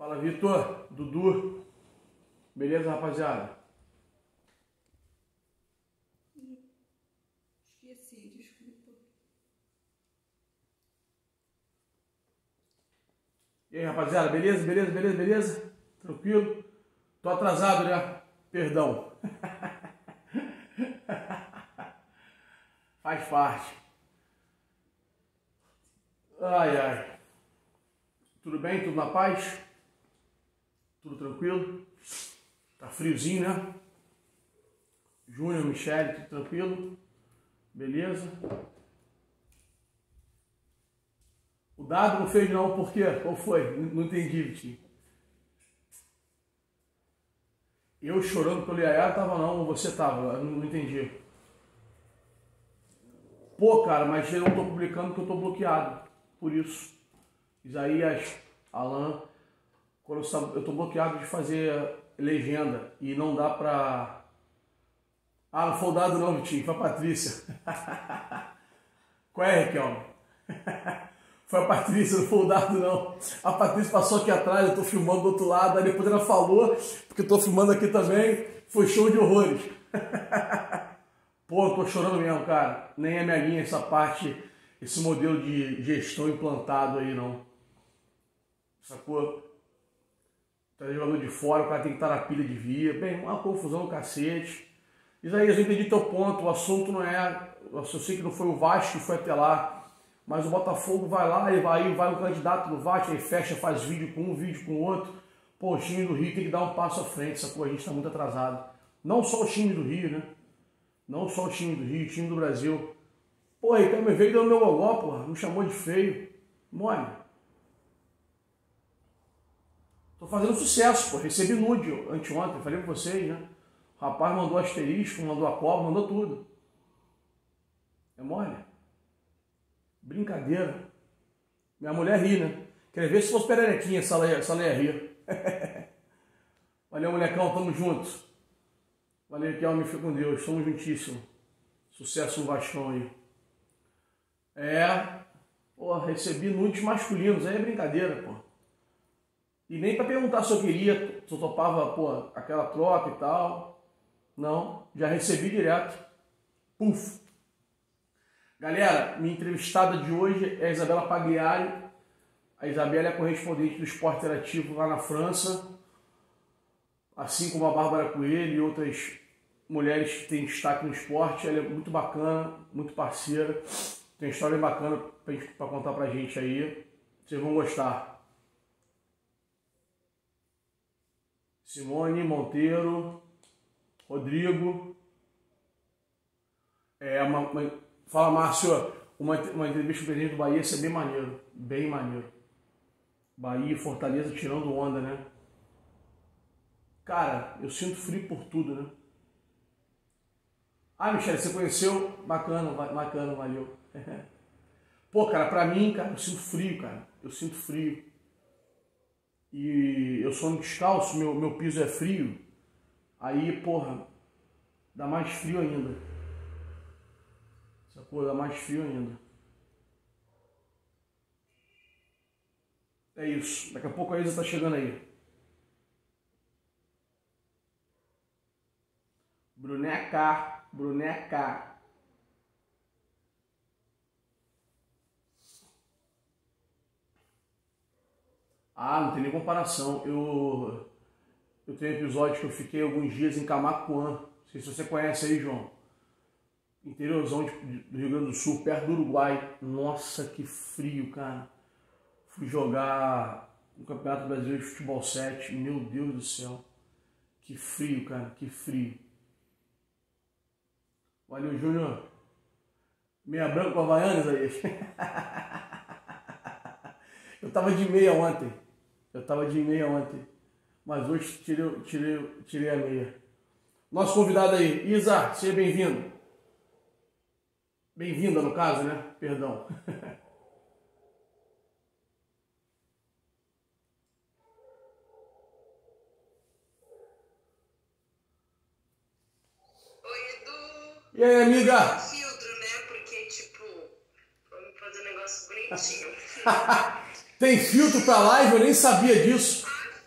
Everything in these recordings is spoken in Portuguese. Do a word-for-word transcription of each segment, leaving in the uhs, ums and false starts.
Fala, Vitor, Dudu. Beleza, rapaziada? Esqueci, desculpa. E aí, rapaziada, beleza, beleza, beleza, beleza? Tranquilo? Tô atrasado, né? Perdão. Faz parte. Ai, ai. Tudo bem? Tudo na paz? Tudo tranquilo? Tá friozinho, né? Júnior, Michele, tudo tranquilo? Beleza? O dado não fez não, por quê? Qual foi? Não, não entendi, Vitinho. Eu chorando pelo Yaya tava não, ou você tava? Eu não, não entendi. Pô, cara, mas eu não tô publicando porque eu tô bloqueado. Por isso. Isaías, Alan, quando eu, eu tô bloqueado de fazer legenda e não dá pra... Ah, não foi o dado não, Vitinho, foi a Patrícia. Qual é, Raquel? Foi a Patrícia, não foi o dado não. A Patrícia passou aqui atrás, eu tô filmando do outro lado, aí depois ela falou, porque eu tô filmando aqui também, foi show de horrores. Pô, eu tô chorando mesmo, cara. Nem é minha linha essa parte, esse modelo de gestão implantado aí, não. Sacou? Tá jogador de fora, o cara tem que estar na pilha de via. Bem, uma confusão do cacete. Isaías, eu entendi teu ponto. O assunto não é... Eu sei que não foi o Vasco que foi até lá, mas o Botafogo vai lá, e vai, vai no candidato do Vasco, aí fecha, faz vídeo com um, vídeo com o outro. Pô, o time do Rio tem que dar um passo à frente, sacou? A gente tá muito atrasado. Não só o time do Rio, né? Não só o time do Rio, o time do Brasil. Pô, aí me veio e deu meu gogó, porra. Me chamou de feio. Mole. Tô fazendo sucesso, pô. Recebi nude anteontem, falei com vocês, né? O rapaz mandou asterisco, mandou a cobra, mandou tudo. É mole? Brincadeira. Minha mulher ri, né? Quer ver se fosse pererequinha essa ela, essa ela ia rir. Valeu, molecão, tamo juntos. Valeu, que homem, fica com Deus. Tamo juntíssimo. Sucesso no Vascão aí. É. Pô, recebi nudes masculinos. Aí é brincadeira, pô. E nem pra perguntar se eu queria, se eu topava, pô, aquela troca e tal. Não, já recebi direto. Puf. Galera, minha entrevistada de hoje é a Isabela Pagliari. A Isabela é correspondente do Esporte Interativo lá na França. Assim como a Bárbara Coelho e outras mulheres que têm destaque no esporte. Ela é muito bacana, muito parceira. Tem história bacana para contar pra gente aí. Vocês vão gostar. Simone Monteiro, Rodrigo. É uma, uma, fala, Márcio, uma, uma entrevista com o presidente do Bahia, isso é bem maneiro. Bem maneiro. Bahia e Fortaleza tirando onda, né? Cara, eu sinto frio por tudo, né? Ah, Michele, você conheceu? Bacana, bacana, valeu. Pô, cara, pra mim, cara, eu sinto frio, cara. Eu sinto frio. E eu sou um descalço, meu, meu piso é frio. Aí, porra, dá mais frio ainda. Sacou? Dá mais frio ainda. É isso. Daqui a pouco a Isa tá chegando aí. Bruneca, Bruneca. Ah, não tem nem comparação. Eu, eu tenho episódios que eu fiquei alguns dias em Camaquã. Não sei se você conhece aí, João. Interiorzão de, do Rio Grande do Sul, perto do Uruguai. Nossa, que frio, cara. Fui jogar no Campeonato Brasileiro de Futebol sete. Meu Deus do céu. Que frio, cara, que frio. Valeu, Júnior. Meia branca com Havaianas aí. Eu tava de meia ontem. Eu tava de meia ontem. Mas hoje tirei, tirei, tirei a meia. Nosso convidado aí, Isa, seja bem-vindo. Bem-vinda, no caso, né? Perdão. Oi, Edu. E aí, amiga? Tem filtro, né? Porque, tipo, vamos fazer um negócio bonitinho. Tem filtro pra live? Eu nem sabia disso. Ah,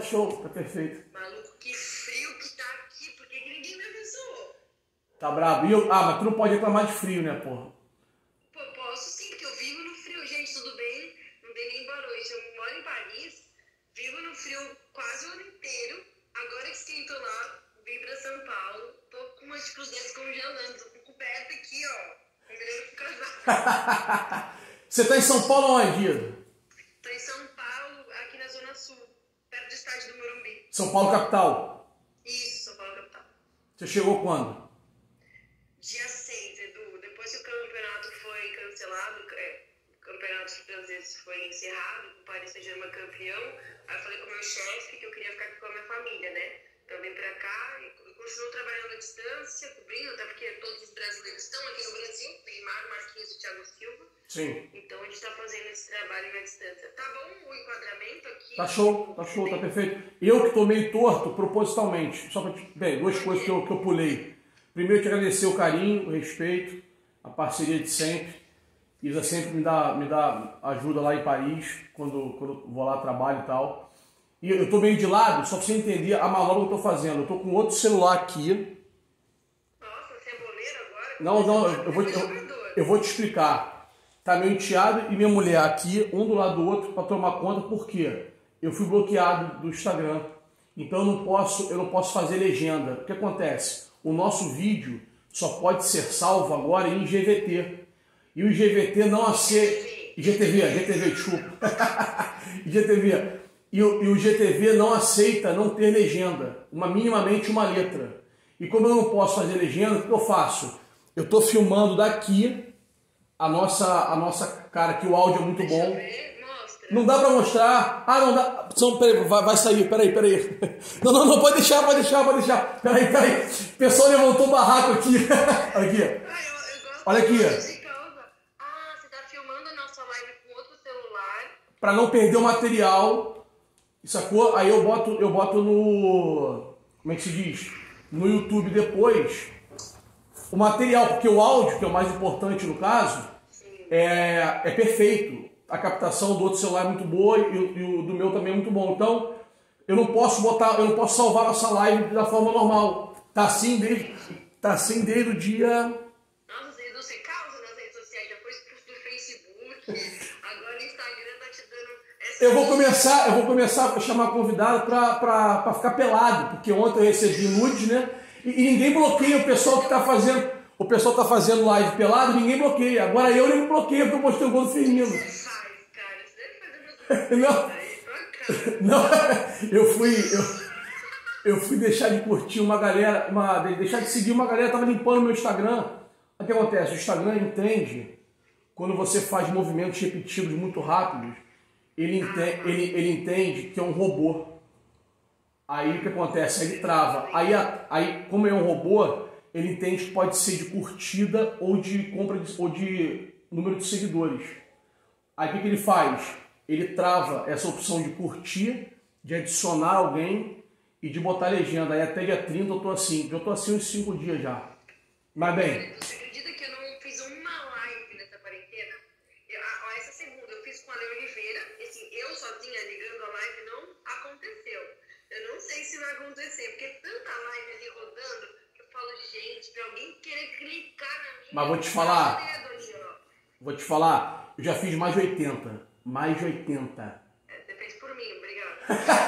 show, tá perfeito. Maluco, que frio que tá aqui, por que que ninguém me avisou? Tá brabo. E eu, ah, mas tu não pode reclamar de frio, né, porra? Pô, posso sim, porque eu vivo no frio, gente, tudo bem? Não dei nem boa noite. Eu moro em Paris, vivo no frio quase o ano inteiro. Agora que esquentou lá, vim pra São Paulo. Tô com umas tipo, os dedos congelando, tô com coberta aqui, ó. Combinando com casaco. Você tá em São Paulo onde, Guido? Tô em São Paulo, aqui na Zona Sul, perto do estádio do Morumbi. São Paulo capital. Isso, São Paulo capital. Você chegou quando? Dia seis, Edu. Depois que o campeonato foi cancelado, é, o campeonato francês foi encerrado, o Paris Saint-Germain campeão, aí eu falei com o meu chefe que eu queria ficar aqui com a minha família, né? Então eu vim pra cá e continuo trabalhando à distância, cobrindo, até porque todos os brasileiros estão aqui no Brasil, Neymar, Marquinhos e Thiago Silva. Sim. Então a gente tá fazendo esse trabalho à distância. Tá bom o enquadramento aqui? Tá show, tá show, tá perfeito. Eu que tô meio torto propositalmente. Só pra te... Bem, duas coisas que eu, que eu pulei. Primeiro, te agradecer o carinho, o respeito, a parceria de sempre. Isa sempre me dá, me dá ajuda lá em Paris, quando, quando vou lá, trabalho e tal. E eu tô meio de lado, só pra você entender a manobra que eu tô fazendo. Eu tô com outro celular aqui. Nossa, ceboleiro agora? Não, não, eu, eu, vou, eu, eu vou te explicar. Tá meu enteado e minha mulher aqui, um do lado do outro, para tomar conta, por quê? Eu fui bloqueado do Instagram. Então eu não posso, eu não posso fazer legenda. O que acontece? O nosso vídeo só pode ser salvo agora em I G V T. E o I G V T não aceita... I G T V, I G T V, desculpa. I G T V. E o, e o G T V não aceita não ter legenda. Uma, minimamente uma letra. E como eu não posso fazer legenda, o que eu faço? Eu estou filmando daqui a nossa, a nossa cara, que o áudio é muito Deixa bom. eu ver, mostra. Não dá pra mostrar. Ah, não dá. São, peraí, vai, vai sair, peraí, peraí. Não, não, não, pode deixar, pode deixar, pode deixar. Peraí, peraí. O pessoal levantou o barraco aqui. Aqui. Ah, eu, eu gosto Olha aqui. de causa. Ah, você tá filmando a nossa live com outro celular. Pra não perder o material. Sacou? Aí eu boto, eu boto no... Como é que se diz? No YouTube depois. O material, porque o áudio, que é o mais importante no caso, é, é perfeito. A captação do outro celular é muito boa e, e o do meu também é muito bom. Então, eu não posso botar, eu não posso salvar nossa live da forma normal. Tá assim desde, tá assim desde o dia... Nossa, Edu, você causa nas redes sociais, já foi expulso do Facebook, agora o Instagram tá te dando essa... Eu vou começar, eu vou começar a chamar convidado pra, pra, pra ficar pelado, porque ontem eu recebi nudes, né? E, e ninguém bloqueia o pessoal que tá fazendo... O pessoal tá fazendo live pelado, ninguém bloqueia. Agora eu nem bloqueio, porque eu mostrei o gol do feminino. Você faz, cara, você deve fazer Não. umas aí, tua cara. Não, eu fui, eu, eu fui deixar de curtir uma galera, uma, deixar de seguir uma galera, tava limpando meu Instagram. O que acontece? O Instagram entende, quando você faz movimentos repetidos muito rápidos, ele entende, ele, ele entende que é um robô. Aí o que acontece? Aí ele trava. Aí, aí, como é um robô, ele entende que pode ser de curtida ou de compra de, ou de número de seguidores. Aí o que, que ele faz? Ele trava essa opção de curtir, de adicionar alguém e de botar legenda. Aí até dia trinta eu tô assim. Eu tô assim uns cinco dias já. Mas bem... Você acredita que eu não fiz uma live nessa quarentena? Eu, a, essa segunda eu fiz com a Leo Oliveira. Assim, eu sozinha ligando a live não aconteceu. Eu não sei se vai acontecer, porque tanta live ali rodando que eu falo, gente, pra alguém querer clicar na minha... Mas vou te falar. dedo ali, ó. Vou te falar. Eu já fiz mais de oitenta. Mais de oitenta. É, você fez por mim, obrigado.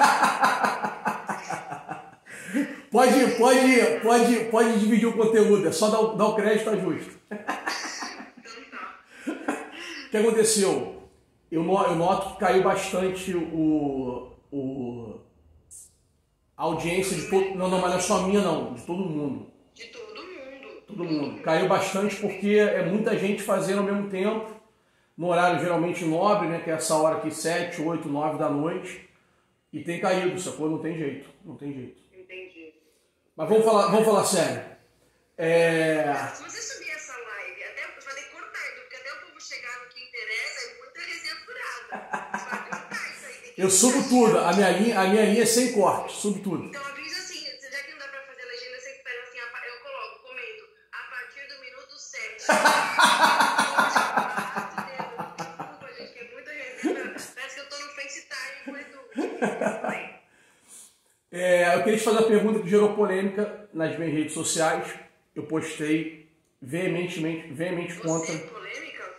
Pode, pode, pode, pode dividir o conteúdo, é só dar, o- dar o crédito, tá justo. Então tá. O que aconteceu? Eu, no- eu noto que caiu bastante o, o, a audiência de todo... Não, não, mas não é só a minha não, de todo mundo. De todo mundo. Todo mundo. Caiu bastante porque é muita gente fazendo ao mesmo tempo, no horário geralmente nobre, né, que é essa hora aqui, sete, oito, nove da noite, e tem caído, sacou? Não tem jeito, não tem jeito. Entendi. Mas vamos falar, vamos falar sério. É... Se você subir essa live, até eu falei cortar, Edu, porque até o povo chegar no que interessa, é muita resenha furada. Você vai cortar isso aí. tem que Eu subo cortar. tudo, a minha linha, a minha linha é sem corte, subo tudo. Então avisa assim, já que não dá pra fazer legenda, você espera assim, a pa- eu coloco, comento, a partir do minuto sete. Desculpa, gente, que é muita resenha. Parece que eu tô no FaceTime com o Edu. queria te fazer uma pergunta que gerou polêmica nas minhas redes sociais. Eu postei veementemente, veemente contra. Você, polêmica?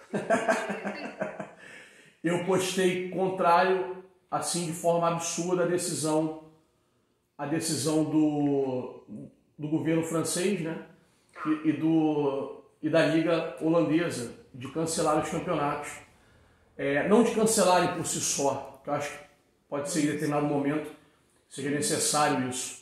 Eu postei contrário, assim, de forma absurda, a decisão, a decisão do, do governo francês, né? E, e, do, e da Liga Holandesa de cancelar os campeonatos. É, não de cancelarem por si só, que eu acho que pode ser em determinado momento seja necessário isso.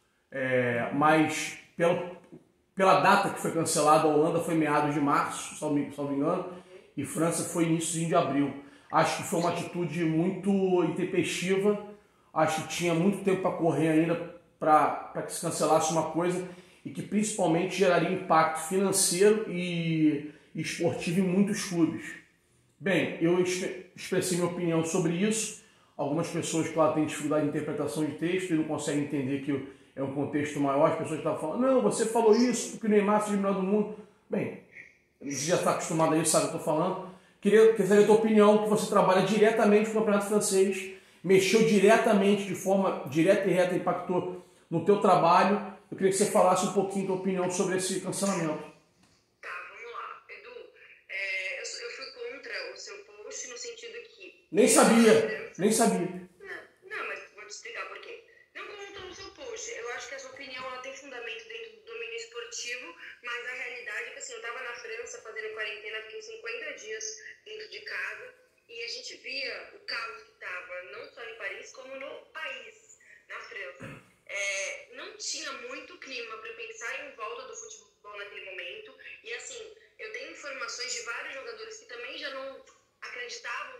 É, mas pela, pela data que foi cancelada, a Holanda foi meados de março, se não me engano, e França foi início de abril. Acho que foi uma atitude muito intempestiva, acho que tinha muito tempo para correr ainda para que se cancelasse uma coisa e que principalmente geraria impacto financeiro e, e esportivo em muitos clubes. Bem, eu expressei minha opinião sobre isso. Algumas pessoas, claro, têm dificuldade de interpretação de texto e não conseguem entender que é um contexto maior. As pessoas estavam falando, não, você falou isso porque o Neymar seja o melhor do mundo. Bem, você já está acostumado a isso, sabe o que eu estou falando. Queria, queria saber a tua opinião, que você trabalha diretamente com o Campeonato Francês, mexeu diretamente, de forma direta e reta, impactou no teu trabalho. Eu queria que você falasse um pouquinho da tua opinião sobre esse cancelamento. Tá, vamos lá. Edu, é, eu, eu fui contra o seu post no sentido que... Nem sabia, nem sabia. Não, não, mas vou te explicar por quê. Não contra o seu post. Eu acho que a sua opinião ela tem fundamento dentro do domínio esportivo, mas a realidade é que assim, eu estava na França fazendo quarentena, fiquei cinquenta dias dentro de casa, e a gente via o caos que estava, não só em Paris, como no país, na França. É, não tinha muito clima para pensar em volta do futebol naquele momento, e assim, eu tenho informações de vários jogadores que também já não acreditavam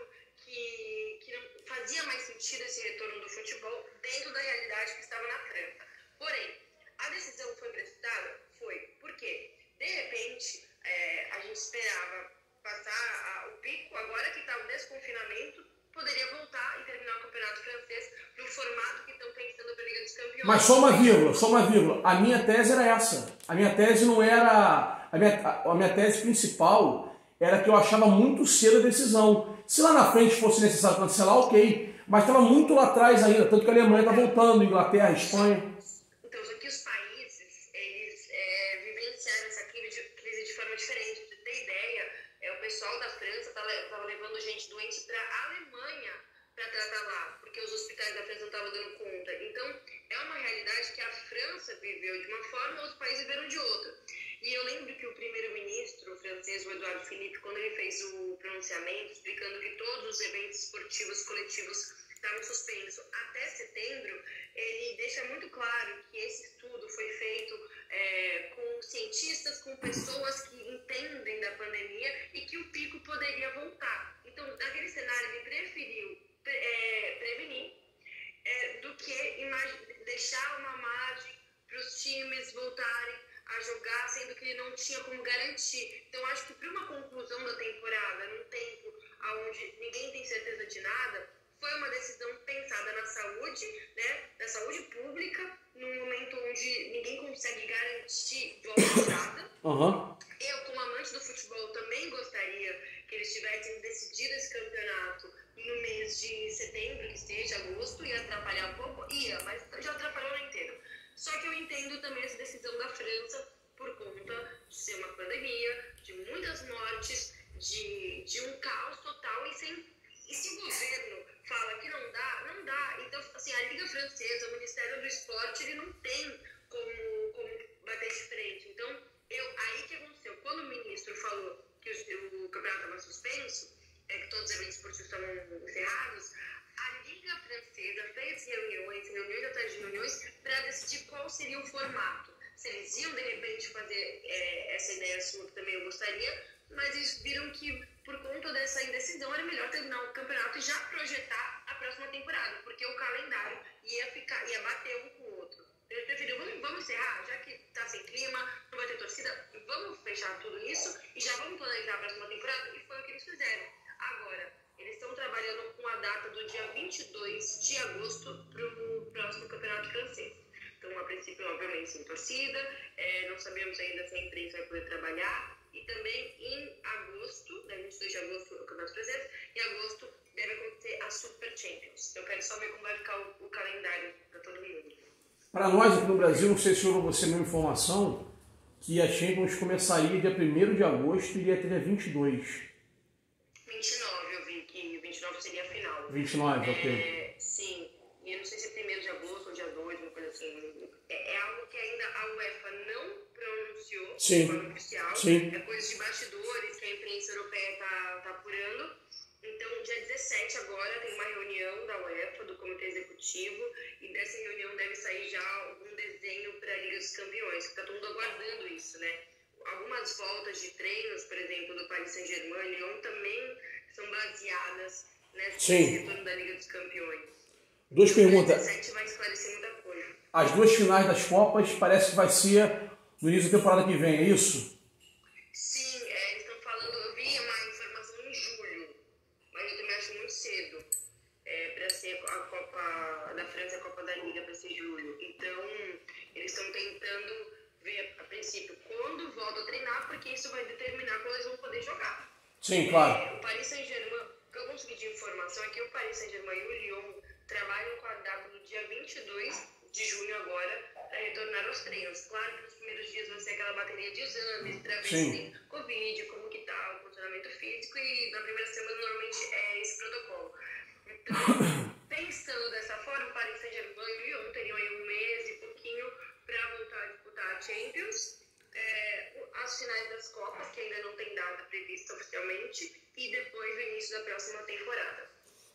que, que não fazia mais sentido esse retorno do futebol dentro da realidade que estava na França. Porém, a decisão foi precipitada? Foi. Por quê? De repente, é, a gente esperava passar a, o pico, agora que está o desconfinamento, poderia voltar e terminar o campeonato francês no formato que estão pensando para a Liga dos Campeões. Mas só uma vírgula, só uma vírgula. A minha tese era essa. A minha tese não era... A minha, a minha tese principal era que eu achava muito cedo a decisão. Se lá na frente fosse necessário cancelar, ok. Mas estava muito lá atrás ainda, tanto que a Alemanha está voltando, Inglaterra, Espanha. Então, só que os países, eles é, vivenciaram essa crise de, crise de forma diferente. Pra você ter ideia, é, o pessoal da França estava levando gente doente para a Alemanha para tratar lá, porque os hospitais da França não estavam dando conta. Então, é uma realidade que a França viveu de uma forma, os países viveram de outra. E eu lembro que o primeiro-ministro francês, o Edouard Philippe, quando ele fez o pronunciamento explicando que todos os eventos esportivos coletivos estavam suspensos até setembro, ele deixa muito claro que esse estudo foi feito é, com cientistas, com pessoas que entendem da pandemia e que o pico poderia voltar. Então, naquele cenário, ele preferiu é, prevenir é, do que deixar uma margem para os times voltarem a jogar, sendo que ele não tinha como garantir. Então, acho que para uma conclusão da temporada, num tempo onde ninguém tem certeza de nada, foi uma decisão pensada na saúde, né, na saúde pública, num momento onde ninguém consegue garantir volta. Uhum. Eu, como amante do futebol, também gostaria que eles tivessem decidido esse campeonato no mês de setembro, que seja agosto, ia atrapalhar um pouco, ia, mas já atrapalhou no inteiro. Só que eu entendo também essa decisão da França por conta de ser uma pandemia, de muitas mortes, de, de um caos total. E, sem, e se o governo fala que não dá, não dá. Então, assim, a Liga Francesa, o Ministério do Esporte, ele não tem como, como bater de frente. Então, eu, aí que aconteceu? Quando o ministro falou que o, o campeonato estava suspenso, é, que todos os eventos esportivos estavam encerrados, a Liga Francesa fez reuniões, reuniões atrás de reuniões, para decidir qual seria o formato. Se eles iam, de repente, fazer é, essa ideia sua, que também eu gostaria, mas eles viram que, por conta dessa indecisão, era melhor terminar o campeonato e já projetar a próxima temporada, porque o calendário ia, ficar, ia bater um com o outro. Eles preferiram, vamos, vamos encerrar, já que está sem clima, não vai ter torcida, vamos fechar tudo isso e já vamos planejar a próxima temporada, e foi o que eles fizeram. Agora, eles estão trabalhando com a data do dia vinte e dois de agosto para o próximo campeonato francês. Então, a princípio, obviamente, sem torcida, é, não sabemos ainda se a imprensa vai poder trabalhar. E também em agosto, né, vinte e dois de agosto, o campeonato francês, em agosto deve acontecer a Super Champions. Eu quero só ver como vai ficar o, o calendário para todo mundo. Para nós aqui no Brasil, não sei se houve você a mesma informação, que a Champions começaria dia primeiro de agosto e iria até dia vinte e dois. vinte e nove, eu vi que vinte e nove seria a final. vinte e nove, ok. É, sim, e eu não sei se é primeiro de agosto ou dia dois, uma coisa assim. É, é algo que ainda a UEFA não pronunciou Sim. de forma oficial. Sim. É coisa de bastidores que a imprensa europeia está tá apurando. Então, dia dezessete agora tem uma reunião da UEFA, do Comitê Executivo, e dessa reunião deve sair já algum desenho para a Liga dos Campeões, que está todo mundo aguardando isso, né? Algumas voltas de treinos, por exemplo, do Paris Saint-Germain e Lyon também são baseadas nesse retorno da Liga dos Campeões. Duas perguntas. Dia dezessete vai esclarecer muita coisa. As duas finais das Copas parece que vai ser no início da temporada que vem, é isso? Sim, é, eles estão falando, eu vi uma informação em julho, mas eu também acho muito cedo é, para ser a Copa da França, a Copa da Liga para ser julho. Então, eles estão tentando ver, a princípio, quando volta a treinar, porque isso vai determinar quando eles vão poder jogar. Sim, claro. É, o Paris Saint-Germain, o que eu consegui de informação é que o Paris Saint-Germain e o Lyon trabalham com a data do dia vinte e dois de junho agora para retornar aos treinos. Claro que nos primeiros dias vai ser aquela bateria de exames para ver Sim. se tem Covid, como que tá o funcionamento físico, e na primeira semana normalmente é esse protocolo. Então, pensando dessa forma, o Paris Saint-Germain e o Lyon teriam aí um mês e pouquinho para voltar a disputar a Champions, é, as finais das Copas, que ainda não tem data prevista oficialmente, e depois o início da próxima temporada.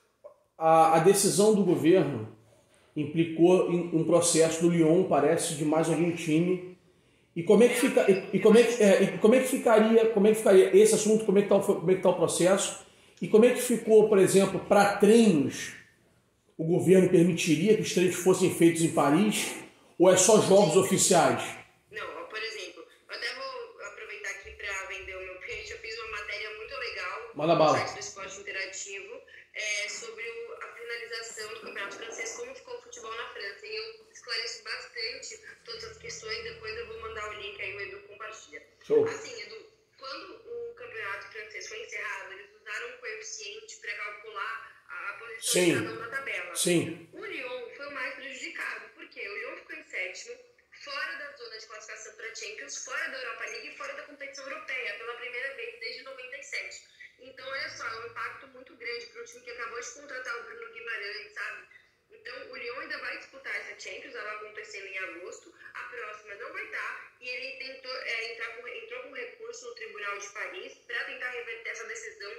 A, a decisão do governo implicou em um processo do Lyon, parece, de mais algum time. E como é que fica, e, e como é que, é, e como é que ficaria, como é que ficaria esse assunto, como é que está como é que tá o processo? E como é que ficou, por exemplo, para treinos? O governo permitiria que os treinos fossem feitos em Paris? Ou é só jogos oficiais? Não, por exemplo, eu até vou aproveitar aqui para vender o meu peixe. Eu fiz uma matéria muito legal Manda bala. no site do Esporte Interativo é, sobre o, a finalização do Campeonato Francês, como ficou o futebol na França. E eu esclareço bastante todas as questões. Depois eu vou mandar o link aí, o Edu compartilha. Show. Assim, Edu, quando o Campeonato Francês foi encerrado, eles usaram um coeficiente para calcular a posição Sim. de cada um na tabela. Sim. O Lyon foi o mais prejudicado, porque o Lyon ficou em sétimo, fora da zona de classificação para a Champions, fora da Europa League e fora da competição europeia, pela primeira vez desde noventa e sete. Então, olha só, é um impacto muito grande para o time que acabou de contratar o Bruno Guimarães, sabe? Então, o Lyon ainda vai disputar essa Champions, ela vai acontecendo em agosto, a próxima não vai estar, e ele tentou, é, entrar com, entrou com recurso no Tribunal de Paris para tentar reverter essa decisão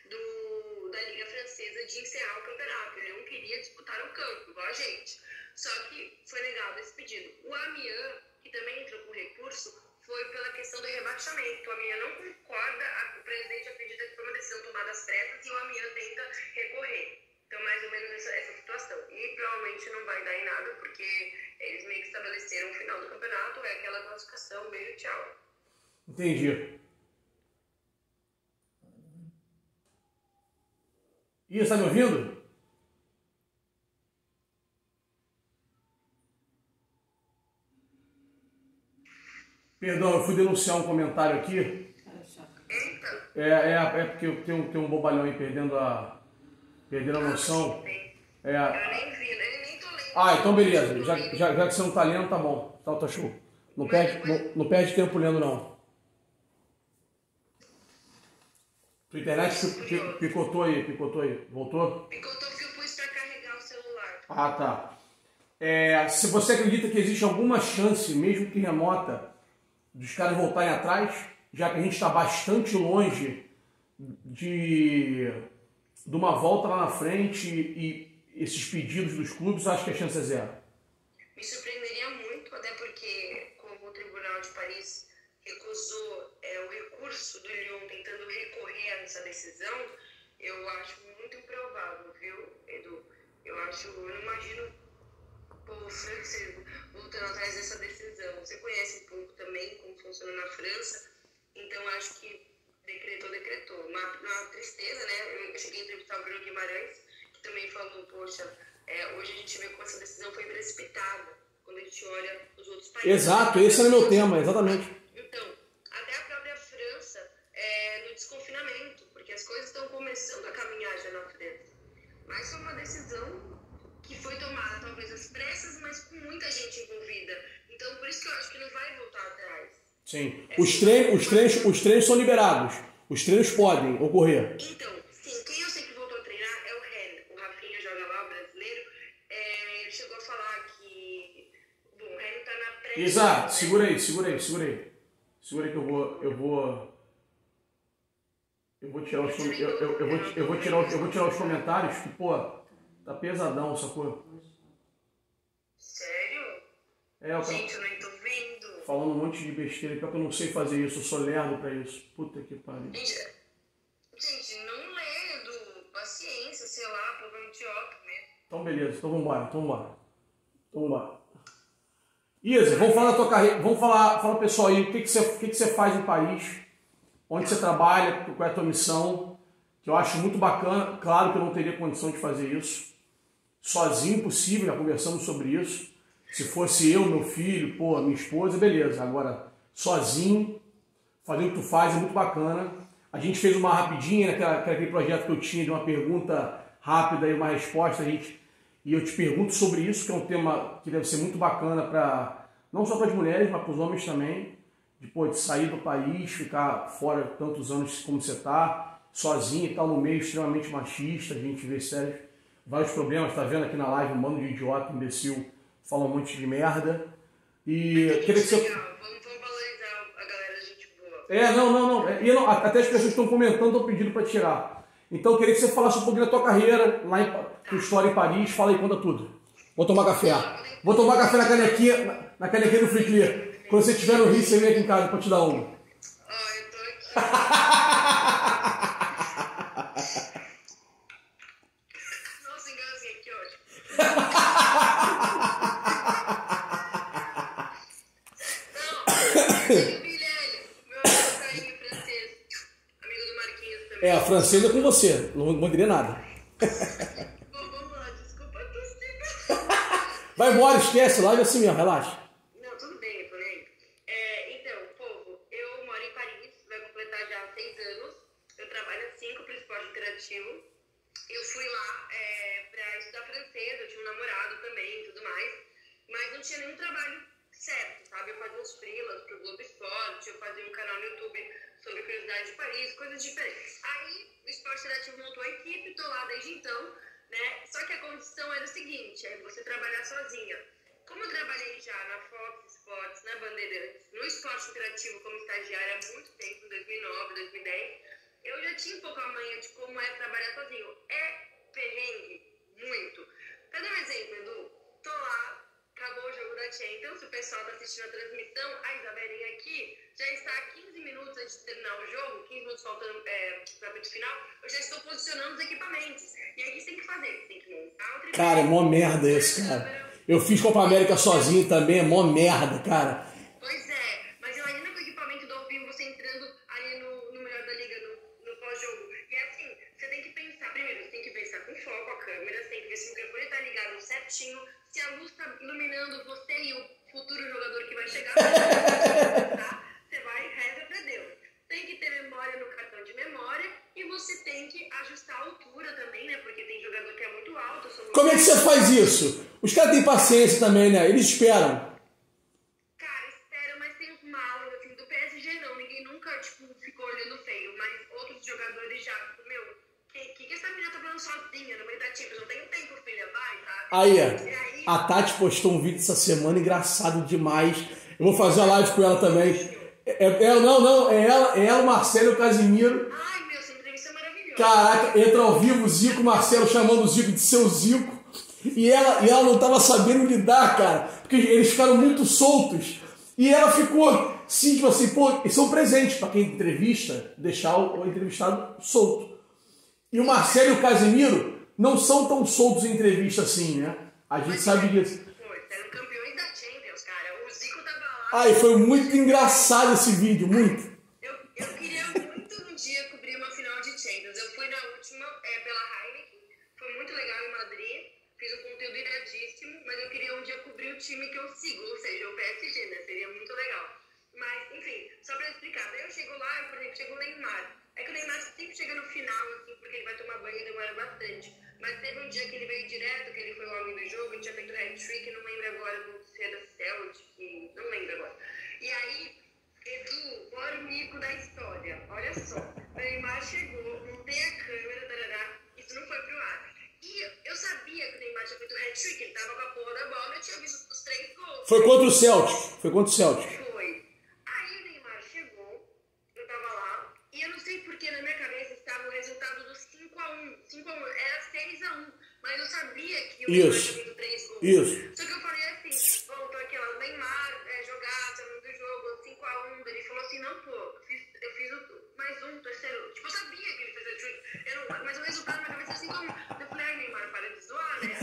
do, da Liga Francesa de encerrar o campeonato. O Lyon queria disputar o campo, igual a gente. Só que foi negado esse pedido. O Amiens, que também entrou com recurso, foi pela questão do rebaixamento. O Amiens não concorda, a, o presidente acredita que foi uma decisão tomada às pressas e o Amiens tenta recorrer. Então, mais ou menos essa, essa situação. E provavelmente não vai dar em nada, porque eles meio que estabeleceram o final do campeonato, é aquela classificação, beijo, tchau. Entendi. Ih, está me ouvindo? Perdão, eu fui denunciar um comentário aqui. Eita! É, é, é porque eu tenho, tenho um bobalhão aí perdendo a, perdendo a noção. É. Eu nem vi, eu nem tô lendo. Ah, então beleza. Já, já, já que você não tá lendo, tá bom. Tá, tá show. Não perde, não, não perde tempo lendo, não. Tua internet picotou aí, picotou aí. Voltou? Picotou porque eu pus pra carregar o celular. Ah, tá. É, se você acredita que existe alguma chance, mesmo que remota, dos caras voltarem atrás, já que a gente está bastante longe de, de uma volta lá na frente e esses pedidos dos clubes, acho que a chance é zero. Me surpreenderia muito, até porque, como o Tribunal de Paris recusou é, o recurso do Lyon tentando recorrer a essa decisão, eu acho muito improvável, viu, Edu? Eu acho, eu não imagino o francês voltando atrás dessa decisão. Você conhece um pouco também como funciona na França, então acho que decretou, decretou. Uma, uma tristeza, né? Eu cheguei a entrevistar o Bruno Guimarães, que também falou, poxa, é, hoje a gente vê como essa decisão foi precipitada, quando a gente olha os outros países. Exato, esse era o meu tema, exatamente. Então, até a própria França é, no desconfinamento, porque as coisas estão começando a caminhar já na França. Mas foi uma decisão que foi tomada talvez às pressas, mas com muita gente envolvida. Então, por isso que eu acho que não vai voltar atrás. Sim. É os, treinos, os, treinos, os treinos são liberados. Os treinos podem ocorrer. Então, sim, quem eu sei que voltou a treinar é o Ren. O Rafinha joga lá, o brasileiro. É, ele chegou a falar que... Bom, o Ren tá na pré... Exato, né? segura aí, segura aí, segura aí. Segura aí que eu vou... Eu vou, eu vou tirar os... Eu, eu, eu, vou, eu, vou tirar, eu vou tirar os comentários que, pô, tá pesadão, sacou? Sério? É, eu Gente, eu nem tô vendo. Falando um monte de besteira, pior que eu não sei fazer isso, eu sou lerdo pra isso. Puta que pariu. Gente, gente não lê, Edu. Paciência, sei lá, povo é um idiota mesmo. Então beleza, então vambora, então vambora. Então vambora. Isa, vamos falar da tua carreira, vamos falar, fala pessoal aí, o que, que, você, o que, que você faz em Paris, onde você trabalha, qual é a tua missão, que eu acho muito bacana, claro que eu não teria condição de fazer isso, sozinho impossível, já conversamos sobre isso. Se fosse eu, meu filho, pô, minha esposa, beleza. Agora, sozinho, fazer o que tu faz é muito bacana. A gente fez uma rapidinha, naquela, aquele projeto que eu tinha de uma pergunta rápida e uma resposta, a gente, e eu te pergunto sobre isso, que é um tema que deve ser muito bacana para não só para as mulheres, mas para os homens também, de, pô, de sair do país, ficar fora tantos anos como você está, sozinho e tal, no meio extremamente machista, a gente vê sérios, vários problemas, tá vendo aqui na live um bando de idiota, imbecil, fala um monte de merda. E é queria que você... Legal. Vamos, vamos valorizar a galera, gente boa. É, não, não, não. E não, até as pessoas estão comentando, estão pedindo para tirar. Então eu queria que você falasse um pouquinho da tua carreira, lá em tua história em Paris. Fala aí, conta tudo. Vou tomar café. Vou tomar café na canequinha, na, na canequinha do Free Clear. Quando você estiver no Rio, você vem aqui em casa para te dar uma. Ah, eu tô aqui. Nossa, engasguei, que ótimo. Meu amigo Carinho francês, amigo do Marquinhos também. É, a francesa é com você, não vou dizer nada. Bom, vamos lá, desculpa a tossida. Vai embora, esquece, live assim mesmo, relaxa. Não, tudo bem, eu tô nem. É, então, povo, eu moro em Paris, vai completar já seis anos. Eu trabalho há cinco para o esporte interativo. Eu fui lá é, para estudar francês, eu tinha um namorado também e tudo mais, mas não tinha nenhum trabalho certo, sabe? Eu fazia uns freelas pro Globo Esporte, eu fazia um canal no YouTube sobre curiosidade de Paris, coisas diferentes. Aí o esporte interativo montou a equipe, tô lá desde então, né? Só que a condição era o seguinte, é você trabalhar sozinha. Como eu trabalhei já na Fox Sports, na Bandeirantes, no esporte interativo como estagiária há muito tempo, em dois mil e nove, dois mil e dez, eu já tinha um pouco a manha de como é trabalhar sozinho. É perrengue, muito. Pra dar um exemplo, Edu, tô lá, acabou o jogo da Champions, o pessoal tá assistindo a transmissão, a Isabelinha aqui já está a quinze minutos antes de terminar o jogo, quinze minutos faltando é, para o final, eu já estou posicionando os equipamentos. E aí o que você tem que fazer? Você tem que montar o tripé. Cara, é mó merda esse, cara. Eu fiz Copa América sozinho também, é mó merda, cara. Pois é, mas imagina com o equipamento do ao vivo, você entrando ali no, no melhor da liga, no, no pós-jogo. E assim, você tem que pensar, primeiro, você tem que pensar com foco a câmera, você tem que ver se o microfone tá ligado certinho, se a luz tá iluminando você e o futuro jogador que vai chegar, tá? Você vai e reza pra Deus. Tem que ter memória no cartão de memória e você tem que ajustar a altura também, né? Porque tem jogador que é muito alto. Eu sou muito Como é que você faz isso? Os caras têm paciência também, né? Eles esperam. Cara, espera, mas tem uns malos, assim, do P S G não. Ninguém nunca, tipo, ficou olhando feio. Mas outros jogadores já, tipo, meu, que, que, que essa menina tá falando sozinha no meio da Champions? Não tem tempo, filha, vai, tá? Aí, aí, a Tati postou um vídeo essa semana engraçado demais. Eu vou fazer a live com ela também. É, é, não, não, é ela, é ela, o Marcelo e o Casimiro. Ai, meu, essa entrevista é maravilhosa. Caraca, entra ao vivo o Zico, o Marcelo chamando o Zico de seu Zico. E ela, e ela não tava sabendo lidar, cara, porque eles ficaram muito soltos. E ela ficou, sim, tipo assim, pô, isso é um presente para quem entrevista, deixar o, o entrevistado solto. E o Marcelo e o Casimiro não são tão soltos em entrevista assim, né? A gente Mas, sabe disso. Pô, eram campeões da Champions, cara. O Zico tava lá. Ai, foi muito engraçado esse vídeo, muito. Eu, eu queria muito um dia cobrir uma final de Champions. Eu fui na última é, pela Heineken, foi muito legal em Madrid, fiz um conteúdo iradíssimo, mas eu queria um dia cobrir o time que eu sigo, ou seja, o P S G, né? Seria muito legal. Mas, enfim, só pra explicar, daí eu chego lá, por exemplo, chegou o Neymar. É que o Neymar sempre chega no final, assim, porque ele vai tomar banho e demora bastante. Mas teve um dia que ele veio direto, que ele foi o homem do jogo, ele tinha feito hat-trick, não lembro agora, se era Celtic, não lembro agora. E aí, Edu, bora o mico da história, olha só. O Neymar chegou, montei a câmera, tarará, isso não foi pro ar. E eu sabia que o Neymar tinha feito hat-trick, ele tava com a porra da bola, eu tinha visto os três gols. Foi contra o Celtic, foi contra o Celtic. Foi. Aí o Neymar chegou, eu tava lá, e eu não sei porque na minha cabeça estava o resultado do cinco a um. cinco a um, era seis a um, mas eu sabia que o Neymar tinha feito três gols. Isso. Só que eu falei assim, bom, tô aqui lá, o Neymar é, jogado, é do jogo, cinco a um, ele falou assim, não, pô, eu fiz, eu fiz o, mais um, terceiro, tipo, eu sabia que ele fez o trick, mas o resultado na minha cabeça era cinco a um. Eu falei, ai, Neymar, para de zoar, né?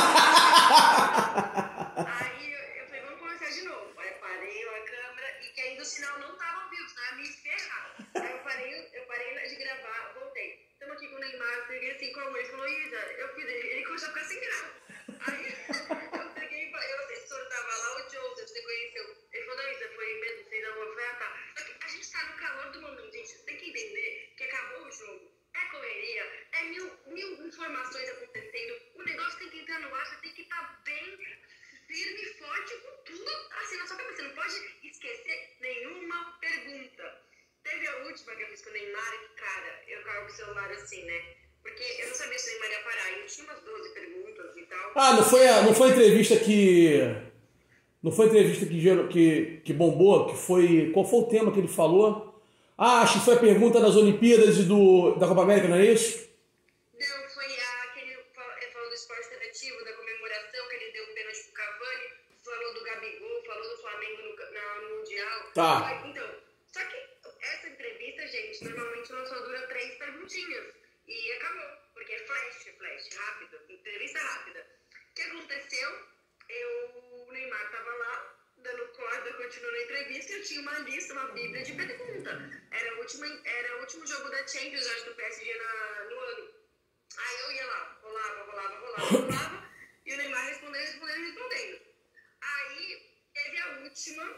Aí eu, eu falei, vamos começar de novo. Aí eu parei a câmera e que ainda o sinal não tava ao vivo, senão ia me ferrar. Aí eu parei, eu parei de gravar, voltei. Estamos aqui com o Neymar, eu peguei assim com a mãe, ele falou, Isa, eu fiz, ele, ele começou a ficar sem graça. Aí eu peguei, eu, o assessor tava lá, o Joseph, você conheceu. Ele falou, não, Isa, foi mesmo, vocês não vão. Eu falei, ah, tá. Só que a gente tá no calor do momento, gente, você tem que entender que acabou o jogo. É correria, é mil, mil informações acontecendo, o negócio tem que entrar no ar, você tem que estar bem firme e forte com tudo assim na sua cabeça, você não pode esquecer nenhuma pergunta. Teve a última que eu fiz com o Neymar, e cara, eu caio com o celular assim, né? Porque eu não sabia se o Neymar ia parar, e eu tinha umas doze perguntas e tal. Ah, não foi a, não foi a entrevista que... Não foi a entrevista que, gerou- que, que bombou, que foi... Qual foi o tema que ele falou? Ah, acho que foi a pergunta das Olimpíadas e do, da Copa América, não é isso? Não, foi aquele, ele falou do esporte seletivo, da comemoração, que ele deu o pênalti pro Cavani, falou do Gabigol, falou do Flamengo no, na, no Mundial. Tá. Então, só que essa entrevista, gente, normalmente ela só dura três perguntinhas. E acabou, porque é flash, flash, rápido, entrevista rápida. O que aconteceu? Eu, o Neymar tava lá, dando corda, continuando a entrevista, e eu tinha uma lista, uma bíblia de pergunta. Era o último, era o último jogo da Champions, acho, do P S G na, no ano. Aí eu ia lá, rolava, rolava, rolava, rolava, e o Neymar respondendo, respondendo, respondendo. Aí teve a última,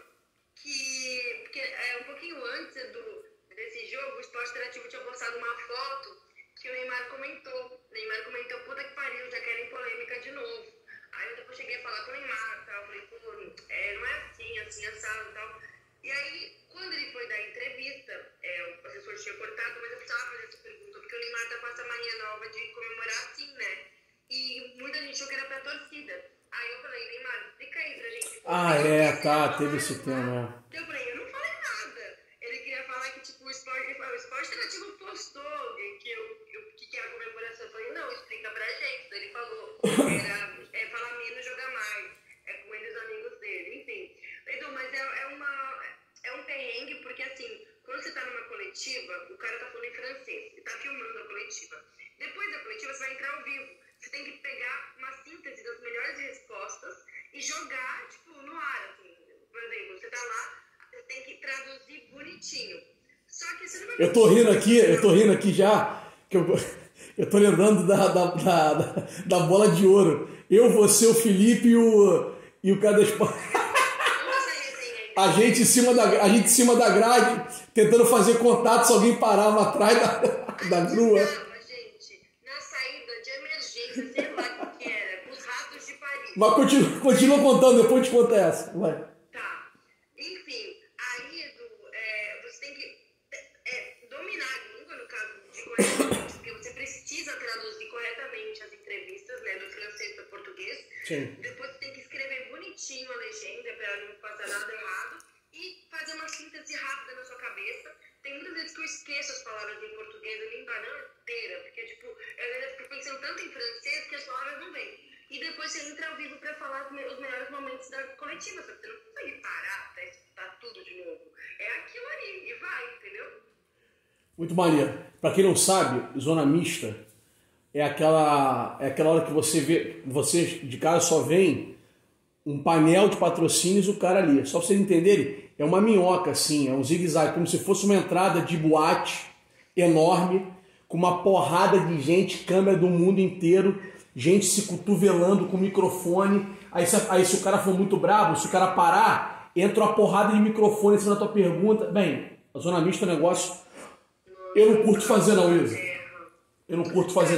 que, porque é, um pouquinho antes do, desse jogo, o Esporte Interativo tinha postado uma foto que o Neymar comentou. O Neymar comentou, puta que pariu, já querem polêmica de novo. Aí eu depois cheguei a falar com o Neymar e tal, falei, pô, é, não é assim, assim, assado e tal. E aí, quando ele foi dar a entrevista, é, o assessor tinha cortado, mas eu precisava fazer essa pergunta, porque o Neymar tá com essa mania nova de comemorar assim, né? E muita gente achou que era pra torcida. Aí eu falei, Neymar, explica aí pra gente. Ah, é, tá, teve esse tema. Eu falei, eu não falei nada. Ele queria falar que, tipo, o esporte, o esporte interativo postou que, eu, eu, que, que é a comemoração. Eu falei, não, explica pra gente. Ele falou, era é, falar menos, jogar mais. É com ele os amigos dele, enfim. Então, mas é, é, uma, é um perrengue, porque assim, quando você tá numa coletiva, o cara tá falando em francês, ele tá filmando a coletiva. Depois da coletiva, você vai entrar ao vivo. Você tem que pegar uma síntese das melhores respostas e jogar, tipo, no ar, assim. Por exemplo, você tá lá, você tem que traduzir bonitinho. Só que você não vai... Eu tô rindo aqui, eu tô rindo aqui já, que eu, eu tô lembrando da, da, da, da bola de ouro. Eu, você, o Felipe e o, e o cara da Espanha. A gente, em cima da, a gente em cima da grade, tentando fazer contato se alguém parava atrás da, da grua. Estava, gente, na saída de emergência, sei lá o que era, com os ratos de Paris. Mas continua, continua contando, depois te conta essa. Vai. Tá. Enfim, aí, Edu, é, você tem que é, dominar a língua, no caso de corretamente, porque você precisa traduzir corretamente as entrevistas, né, do francês para o português. Sim. Depois você tem que escrever bonitinho a legenda para não passar nada errado e fazer uma síntese rápida na sua cabeça. Tem muitas vezes que eu esqueço as palavras em português, eu me embanano inteira, porque, tipo, eu fico pensando tanto em francês que as palavras não vêm. E depois você entra ao vivo para falar os melhores momentos da coletiva, só que você não consegue parar para escutar tudo de novo. É aquilo ali, e vai, entendeu? Muito maneiro. Para quem não sabe, zona mista é aquela, é aquela hora que você vê, você de casa só vem um painel de patrocínios e o cara ali. Só para vocês entenderem, é uma minhoca assim, é um zigue-zague, como se fosse uma entrada de boate enorme, com uma porrada de gente, câmera do mundo inteiro, gente se cotovelando com microfone. Aí se, aí se o cara for muito bravo, se o cara parar, entra uma porrada de microfone em cima da tua pergunta. Bem, a zona mista é um negócio... Eu não curto fazer não, Isa. Eu não curto fazer não.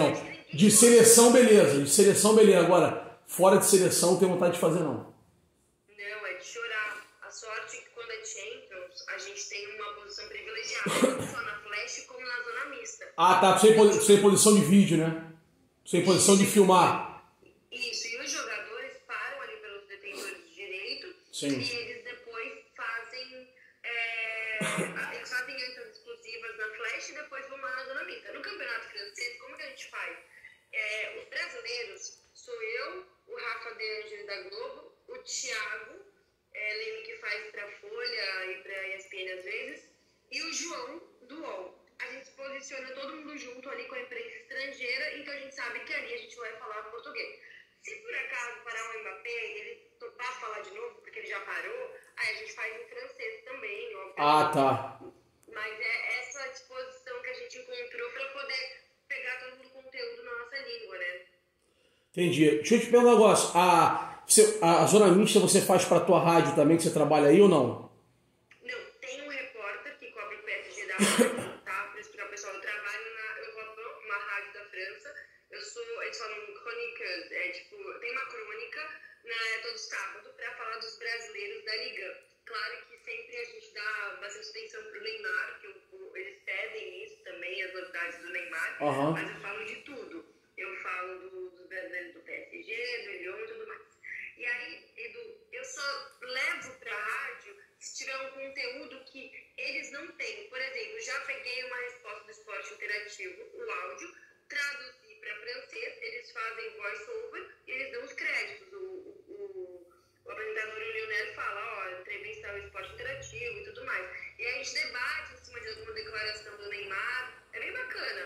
De seleção, beleza. De seleção, beleza. Agora, fora de seleção, não tenho vontade de fazer, não. Não, é de chorar. A sorte é que quando é Champions, a gente tem uma posição privilegiada. Não só na flash, como na zona mista. Ah, tá. Sem, sem posição de vídeo, né? Sem posição de filmar. Isso. E os jogadores param ali pelos detentores de direito. Sim. E eles depois fazem... É, eles fazem essas exclusivas na flash e depois vão lá na zona mista. No campeonato francês, como que a gente faz? É, os brasileiros, sou eu, o Rafa De Angeli da Globo, o Thiago é, Leme, que faz pra Folha e pra E S P N às vezes, e o João do U O L. A gente se posiciona todo mundo junto ali com a imprensa estrangeira, então a gente sabe que ali a gente vai falar português. Se por acaso parar o Mbappé e ele topar falar de novo, porque ele já parou, aí a gente faz em francês também, obviamente. Ah, tá. Mas é essa disposição que a gente encontrou para poder pegar todo o conteúdo na nossa língua, né? Entendi. Deixa eu te perguntar um negócio. A, você, a zona mista você faz para a tua rádio também, que você trabalha aí ou não? Não, tem um repórter que cobre o P S G da rádio, tá? Para explicar o pessoal, eu trabalho na... Eu cobro uma rádio da França, eu sou... Eles falam chroniqueuse, é tipo... Tem uma crônica na, todo sábado para falar dos brasileiros da Liga. Claro que sempre a gente dá bastante atenção pro Neymar, porque o, eles pedem isso também, as novidades do Neymar, uhum. Mas eu falo de tudo. Eu falo do, dos brasileiros do P S G, do Lyon e tudo mais. E aí, Edu, eu só levo pra rádio se tiver um conteúdo que eles não têm. Por exemplo, já peguei uma resposta do Esporte Interativo, o áudio, traduzi para francês, eles fazem voice-over e eles dão os créditos. O, o, o, o apresentador, o Lionel, fala, ó, entrevista o Esporte Interativo e tudo mais. E aí a gente debate em cima de alguma declaração do Neymar. É bem bacana.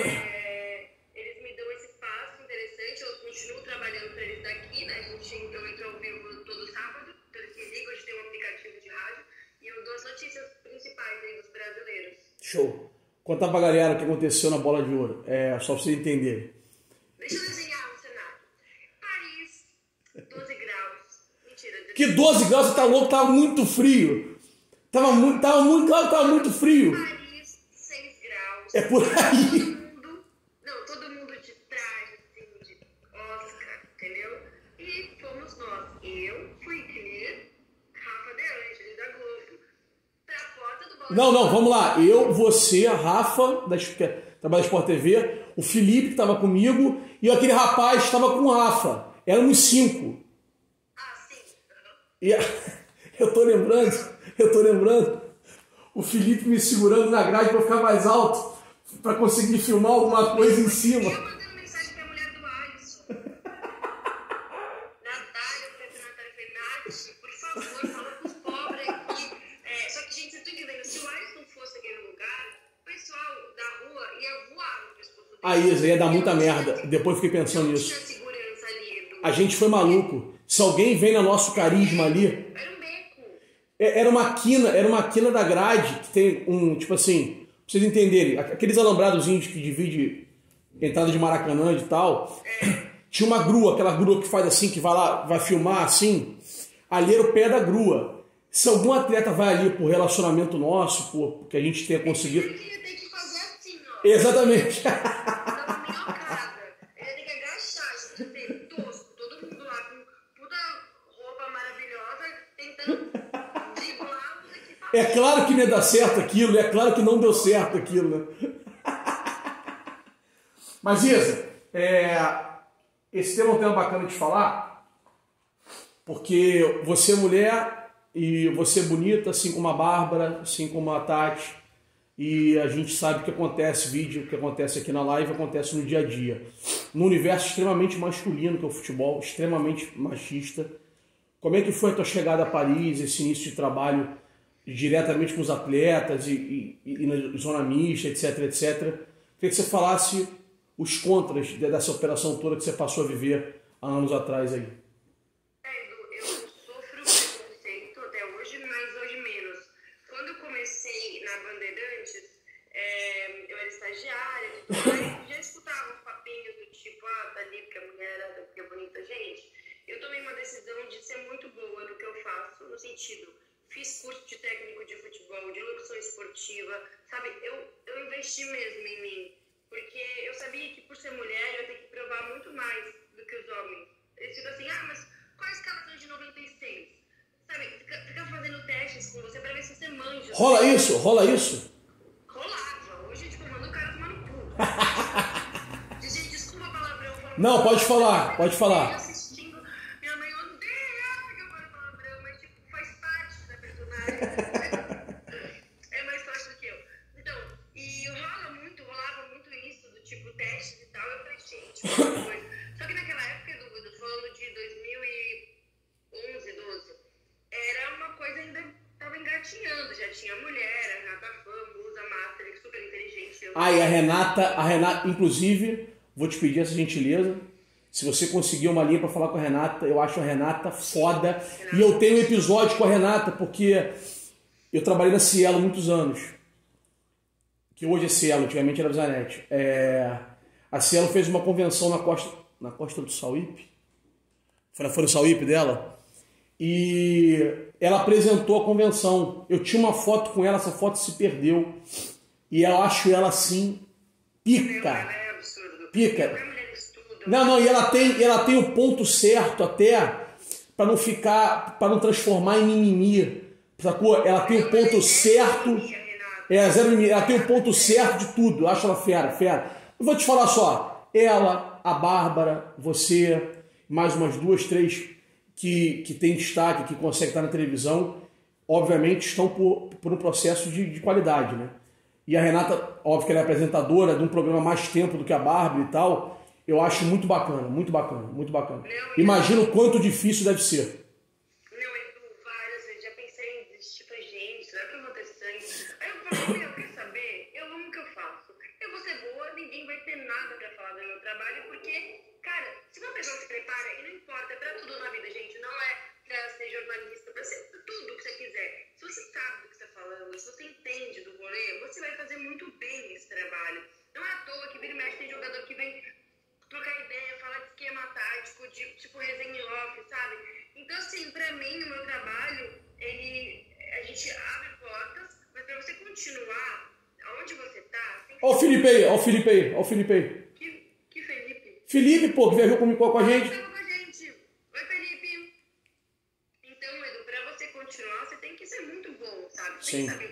É, eles me dão esse espaço interessante, eu continuo trabalhando para eles daqui, né? A gente, eu entro ao vivo todo sábado, então eles me ligam, a gente tem um aplicativo de rádio e eu dou as notícias principais aí dos brasileiros. Show. Conta pra galera o que aconteceu na Bola de Ouro. É só pra vocês entenderem. Deixa eu desenhar um cenário. Paris, doze graus. Mentira. Que doze graus? Você tá louco? Tava muito frio. Tava muito, tava muito, claro que tava muito frio. Paris, seis graus. É por aí. Todo mundo, não, todo mundo de traje, assim, de Oscar, entendeu? E fomos nós. Eu fui Clear, Rafa De Angeli da Globo, pra porta do Bola. Não, não, vamos lá. Eu, você, a Rafa, da, que trabalha na Sport T V, o Felipe, que tava comigo, e aquele rapaz que tava com o Rafa. Éramos cinco. Ah, sim. E eu tô lembrando, eu tô lembrando, o Felipe me segurando na grade pra eu ficar mais alto, pra conseguir filmar alguma coisa em cima. Eu mandando mensagem pra mulher do Alisson. Natália, Pedro Natália Fernandes, por favor, fala com os pobres aqui. É, só que, gente, vocês estão entendendo, se o Alisson fosse aquele lugar, o pessoal da rua ia voar no pescoço dele. Aí, Isa, ia dar muita merda. Depois eu fiquei pensando nisso. Não tinha segurança ali, Edu. A gente foi maluco. Se alguém vem no nosso carisma ali... Era um beco. Era uma quina, era uma quina da grade, que tem um, tipo assim, pra vocês entenderem, aqueles alambradozinhos que divide entrada de Maracanã e tal, tinha uma grua, aquela grua que faz assim, que vai lá, vai filmar assim, ali era o pé da grua. Se algum atleta vai ali por relacionamento nosso, por que a gente tenha conseguido... Ele ia ter que fazer assim, ó. Exatamente. Dava minhocada. Ele ia ter que agachar, isso ia ter tosco, todo mundo lá com toda roupa maravilhosa, tentando driblar os equipamentos. É claro que não ia dar certo aquilo, é claro que não deu certo aquilo, né? Mas, Isa, é, esse tema é um tema bacana de falar, porque você é mulher e você é bonita, assim como a Bárbara, assim como a Tati, e a gente sabe o que acontece, vídeo, o que acontece aqui na live, acontece no dia a dia. Num universo extremamente masculino, que é o futebol, extremamente machista. Como é que foi a tua chegada a Paris, esse início de trabalho diretamente com os atletas e, e, e na zona mista, etc, etcétera. Queria que você falasse os contras dessa operação toda que você passou a viver há anos atrás aí. É, Edu, eu sofro preconceito até hoje, mas hoje menos. Quando eu comecei na Bandeirantes, é, eu era estagiária, e já escutava uns papinhos do tipo, ah, tá ali porque a mulher era porque é bonita. Gente, eu tomei uma decisão de ser muito boa no que eu faço, no sentido, fiz curso de técnico de futebol, de locução esportiva, sabe? Eu, eu investi mesmo em mim. Porque eu sabia que por ser mulher eu ia ter que provar muito mais do que os homens. Eles ficam assim, ah, mas qual a escala de noventa e seis? Sabe, fica, fica fazendo testes com você pra ver se você manja. Rola isso? Rola isso? Rolava. Hoje, tipo, manda o cara tomar no cu. Gente, desculpa a palavrão. Não, pode falar, pode falar. Assistindo, minha mãe odeia que eu falo palavrão, mas tipo, faz parte da personagem. É mais forte do que eu. Então, e rola muito, rolava muito isso, do tipo testes e tal. Eu falei, gente, que coisa. Só que naquela época, Edu, eu tô falando de dois mil e onze, doze, era uma coisa ainda, tava engatinhando, já tinha mulher, a Renata Fã, Musa, Master, super inteligente. Eu... Ah, e a Renata, a Renata, inclusive, vou te pedir essa gentileza, se você conseguir uma linha para falar com a Renata, eu acho a Renata foda. Renata. E eu tenho um episódio com a Renata, porque eu trabalhei na Cielo há muitos anos, que hoje é Cielo, antigamente era Zanetti. É... A Cielo fez uma convenção na costa, na costa do Sauípe, foi, foi no Sauípe dela, e ela apresentou a convenção. Eu tinha uma foto com ela, essa foto se perdeu, e eu acho ela assim, pica, ela é absurdo. pica. Não, não, e ela tem, ela tem o ponto certo até, para não ficar, para não transformar em mimimi, sacou? Ela tem o ponto certo, é, zero mimimi, ela tem o ponto certo de tudo, eu acho ela fera, fera. Eu vou te falar só, ela, a Bárbara, você, mais umas duas, três que, que tem destaque, que conseguem estar na televisão, obviamente estão por, por um processo de, de qualidade, né? E a Renata, óbvio que ela é apresentadora de um programa há mais tempo do que a Bárbara e tal, eu acho muito bacana, muito bacana, muito bacana. Imagina o quanto difícil deve ser. Não, Edu, várias vezes, já pensei em desistir pra gente, não é pra manter sangue. Aí eu falei, meu, quer saber? Eu amo o que eu faço. Eu vou ser boa, ninguém vai ter nada pra falar do meu trabalho, porque, cara, se uma pessoa se prepara, e não importa, é pra tudo na vida, gente, não é pra ser jornalista, pra ser tudo o que você quiser. Se você sabe do que você tá falando, se você entende do rolê, você vai fazer muito bem esse trabalho. Não é à toa que vira e mexe, tem jogador que vem trocar ideia, falar de esquema tático, de, tipo resenha off, sabe? Então, assim, pra mim, no meu trabalho, ele, a gente abre portas, mas pra você continuar aonde você tá... Tem que... Ó o Felipe aí, ó o Felipe aí, ó o Felipe aí. Que, que Felipe? Felipe, pô, que viajou comigo com a gente. Tava com a gente. Oi, Felipe. Então, Edu, pra você continuar, você tem que ser muito bom, sabe? Tem Sim. que saber